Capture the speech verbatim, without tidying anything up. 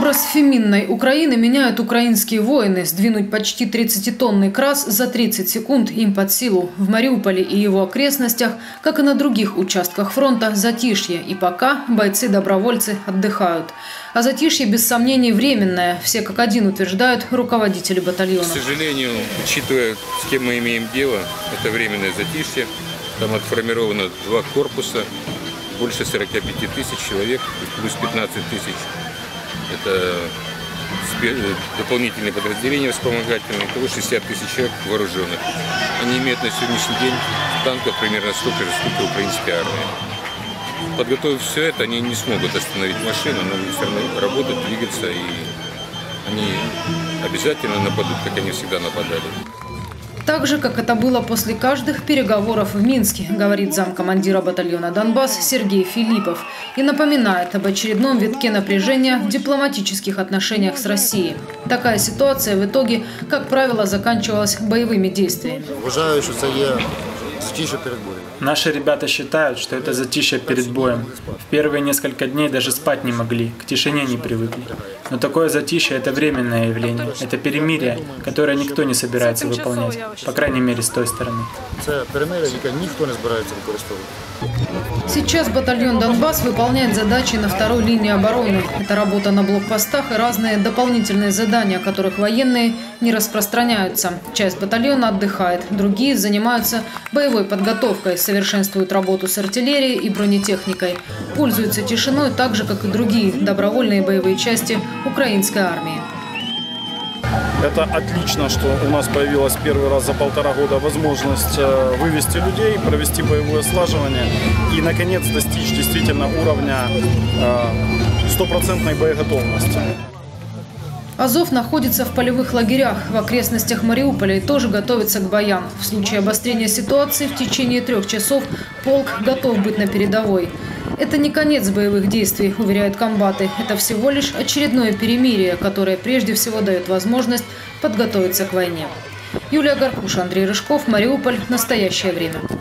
Образ феминной Украины меняют украинские воины. Сдвинуть почти тридцатитонный крас за тридцать секунд им под силу. В Мариуполе и его окрестностях, как и на других участках фронта, затишье. И пока бойцы-добровольцы отдыхают. А затишье, без сомнений, временное. Все как один утверждают руководители батальона. К сожалению, учитывая, с кем мы имеем дело, это временное затишье. Там отформировано два корпуса, больше сорока пяти тысяч человек, плюс пятнадцать тысяч. Это дополнительные подразделения вспомогательные, того шестьдесят тысяч человек вооруженных. Они имеют на сегодняшний день танков примерно столько же, сколько украинская армия. Подготовив все это, они не смогут остановить машину, но они все равно работать, двигаться, и они обязательно нападут, как они всегда нападали. Так же, как это было после каждых переговоров в Минске, говорит замкомандира батальона «Донбасс» Сергей Филиппов. И напоминает об очередном витке напряжения в дипломатических отношениях с Россией. Такая ситуация в итоге, как правило, заканчивалась боевыми действиями. Уважаю, что это затишье перед боем. Наши ребята считают, что это затишье перед боем. В первые несколько дней даже спать не могли, к тишине не привыкли. Но такое затишье – это временное явление. Это перемирие, которое никто не собирается выполнять. По крайней мере, с той стороны. Это перемирие, яке никто не собирается використовувати. Сейчас батальон «Донбасс» выполняет задачи на второй линии обороны. Это работа на блокпостах и разные дополнительные задания, о которых военные не распространяются. Часть батальона отдыхает, другие занимаются боевой подготовкой, совершенствуют работу с артиллерией и бронетехникой. Пользуются тишиной так же, как и другие добровольные боевые части украинской армии. Это отлично, что у нас появилась первый раз за полтора года возможность вывести людей, провести боевое слаживание и, наконец, достичь действительно уровня стопроцентной боеготовности. Азов находится в полевых лагерях в окрестностях Мариуполя и тоже готовится к боям. В случае обострения ситуации в течение трех часов полк готов быть на передовой. Это не конец боевых действий, уверяют комбаты. Это всего лишь очередное перемирие, которое прежде всего дает возможность подготовиться к войне. Юлия Гаркуша, Андрей Рыжков, Мариуполь. Настоящее время.